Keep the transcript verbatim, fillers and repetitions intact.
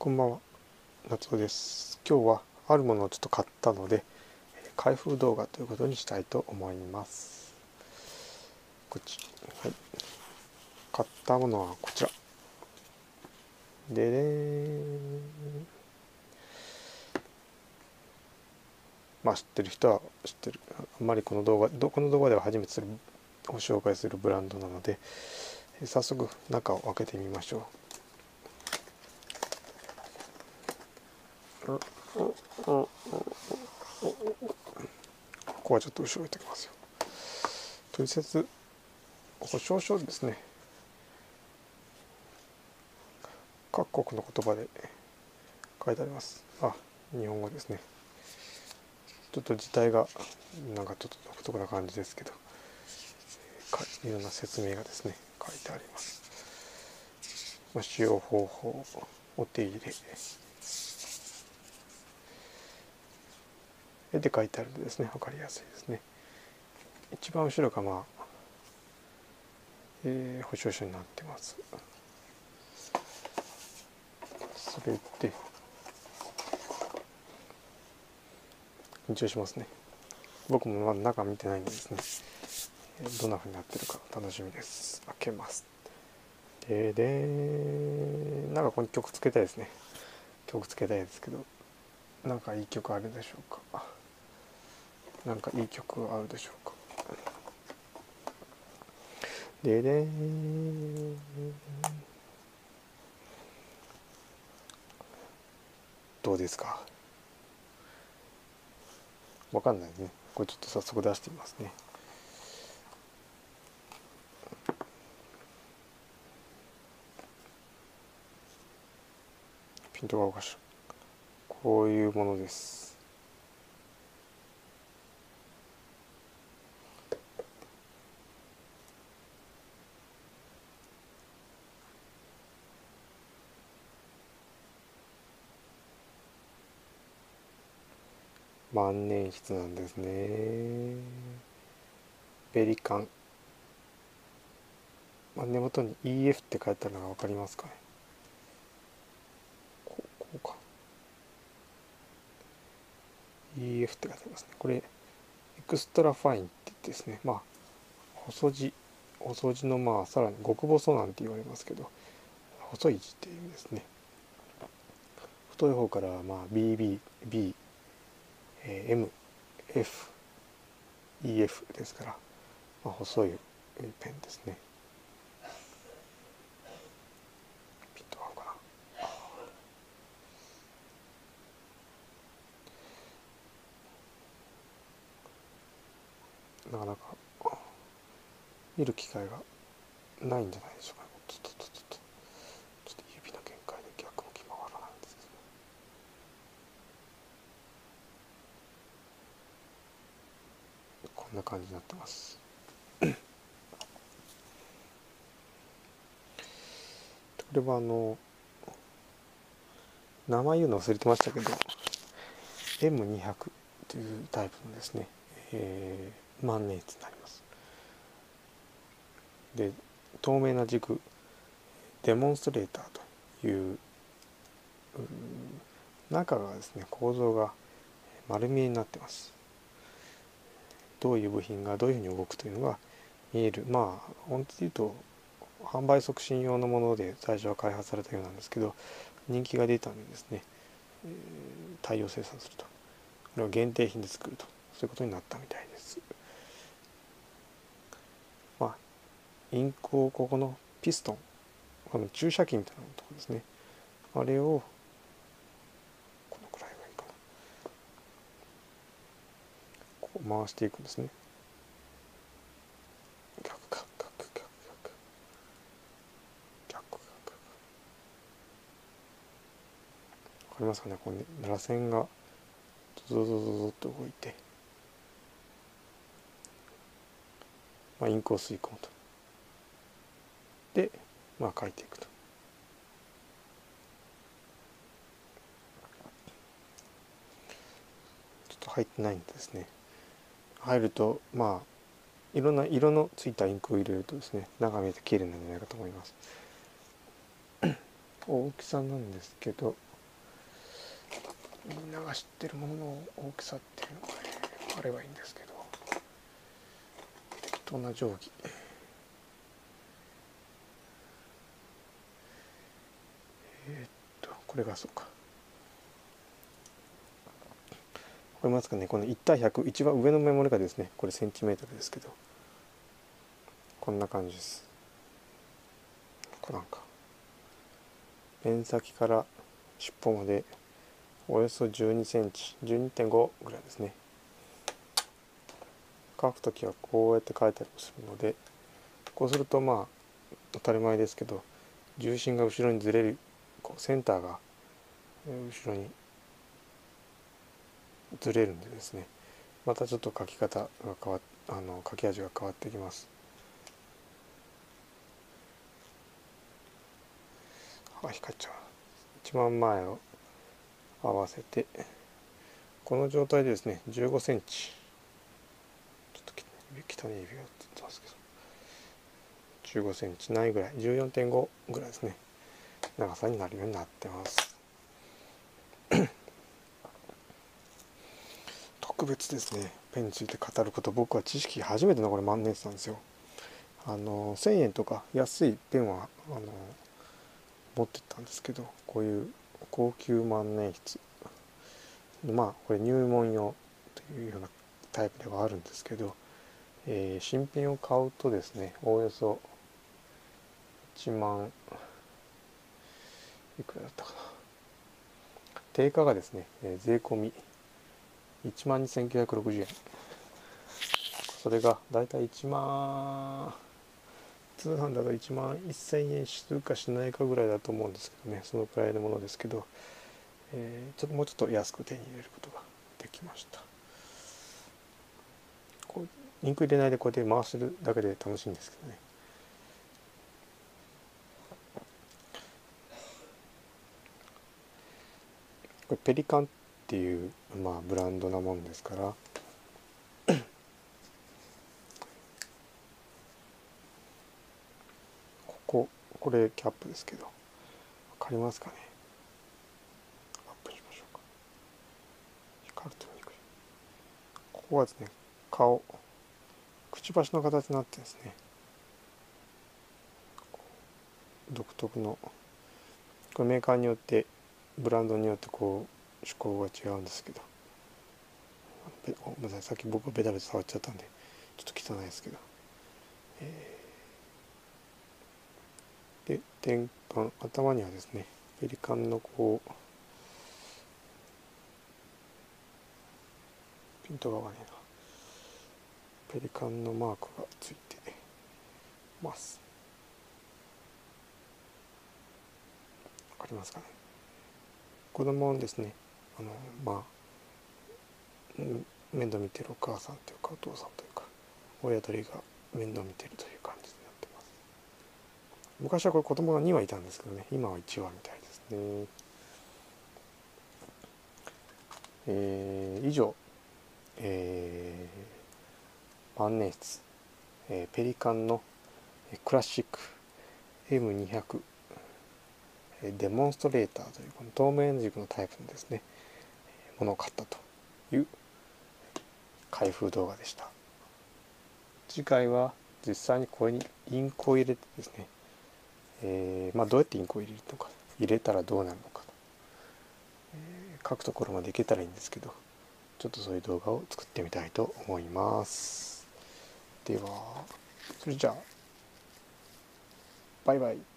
こんばんは、夏尾です。今日はあるものをちょっと買ったので、開封動画ということにしたいと思います。こっち、はい、買ったものはこちら。ででーん。まあ知ってる人は知ってる。あんまりこの動画、この動画では初めてするご紹介するブランドなので、早速中を開けてみましょう。ここはちょっと後ろ置いておきますよ。取説保証書ですね。各国の言葉で書いてあります。あ、日本語ですね。ちょっと字体がなんかちょっと独特な感じですけど、いろんな説明がですね書いてあります。まあ、使用方法、お手入れ絵で書いてあるんでですね、分かりやすいですね。一番後ろがまあ、えー、保証書になってます。それで緊張しますね。僕もまだ中見てないんでですね、どんな風になってるか楽しみです。開けます。ででなんかここに曲つけたいですね。曲つけたいですけど、なんかいい曲あるでしょうか。なんかいい曲あるでしょうか。ででーん。どうですか。わかんないですね。これちょっと早速出してみますね。ピントがおかしい。こういうものです。万年筆なんですね。ベリカン。まあ、根元に イーエフ って書いてあるのが分かりますかね。こう、こうか。イーエフ って書いてありますね。これ、エクストラファインって言ってですね、まあ、細字、細字のまあ、さらに極細なんて言われますけど、細い字っていう意味ですね。太い方からまあ ビービー、B、えー、M、F、イーエフ ですから、まあ、細いペンですね。ピント合うかな。なかなか見る機会がないんじゃないでしょうか。ちょっとちょっとちょっとちょっと指の限界で逆向き回らないんですけど、こんな感じになってます。これはあの名前言うの忘れてましたけど エムにひゃく というタイプのですね、えー、万年筆になります。で、透明な軸デモンストレーターという中がですね、構造が丸見えになってます。どういう部品がどういうふうに動くというのが見える。まあ本当に言うと販売促進用のもので最初は開発されたようなんですけど、人気が出たんでですね、えー、大量生産すると、これを限定品で作ると、そういうことになったみたいです。まあインクをここのピストン、この注射器みたいなところですね、あれをこのくらいがいいかな、こう回していくんですね。逆逆逆逆逆逆逆、わかりますかね。これ螺旋がゾゾゾゾゾッと動いて、まあ、インクを吸い込むと。で、まあ書いていくと。ちょっと入ってないんですね。入るとまあいろんな色のついたインクを入れるとですね、中見えて綺麗なんじゃないかと思います。大きさなんですけど、 みんなが知ってるものの大きさっていうのがねあればいいんですけど、適当な定規、えー、っとこれがそうか、これますかね、このいち対ひゃく、一番上のメモリがですね、これセンチメートルですけど、こんな感じです。これなんかペン先から尻尾までおよそじゅうにセンチ、じゅうにてんごぐらいですね。書くときはこうやって書いたりもするので、こうするとまあ当たり前ですけど、重心が後ろにずれる、こうセンターが後ろにずれるんでですね、またちょっと書き方が変わっあの書き味が変わってきます。あ、光っちゃう。一番前を合わせて、この状態でですね、じゅうごセンチ、ちょっと汚い指が映ってますけど、じゅうごセンチないぐらい、じゅうよんてんごぐらいですね、長さになるようになってます。特別ですね、ペンについて語ること、僕は知識初めてのこれ万年筆なんですよ。あのせんえんとか安いペンはあの持ってったんですけど、こういう高級万年筆、まあこれ入門用というようなタイプではあるんですけど、えー、新品を買うとですね、おおよそいちまんいくらだったかな、定価がですね、えー、税込みいちまんにせんきゅうひゃくろくじゅうえん、それがだいたいいちまん、通販だといちまんせんえんするかしないかぐらいだと思うんですけどね、そのくらいのものですけど、えー、ちょっともうちょっと安く手に入れることができました。こうインク入れないでこうやって回してるだけで楽しいんですけどね。これペリカンっていう、まあ、ブランドなもんですからこここれキャップですけど、分かりますかね。アップしましょうか。光ると見にくい。ここはですね、顔、くちばしの形になってですね、独特の、これメーカーによってブランドによってこう趣向が違うんですけど、ごめんなさい、さっき僕がベタベタ触っちゃったんでちょっと汚いですけど、えー、で天板、頭にはですねペリカンのこうピントが合わねえな、ペリカンのマークがついてます。わかりますかね。子供ですね、あのまあ面倒見てるお母さんというかお父さんというか親鳥が面倒見てるという感じになってます。昔はこれ子供がにはいたんですけどね、今はいちわみたいですね。えー、以上、えー、万年筆、えー、ペリカンのクラシック エムにひゃく デモンストレーターというこの透明軸のタイプのですねものを買ったという開封動画でした。次回は実際にこれにインクを入れてですね、えーまあ、どうやってインクを入れるのか、入れたらどうなるのかと、えー、書くところまでいけたらいいんですけど、ちょっとそういう動画を作ってみたいと思います。ではそれじゃあバイバイ。